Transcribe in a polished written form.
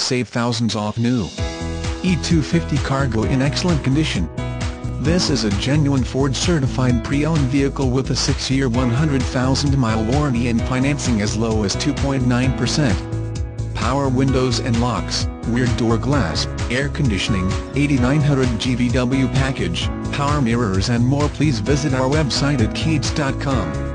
save thousands off new E250 Cargo in excellent condition. This is a genuine Ford certified pre-owned vehicle with a 6-year 100,000-mile warranty and financing as low as 2.9%. Power windows and locks, rear door glass, air conditioning, 8900 GVW package, power mirrors and more. Please visit our website at kaytes.com.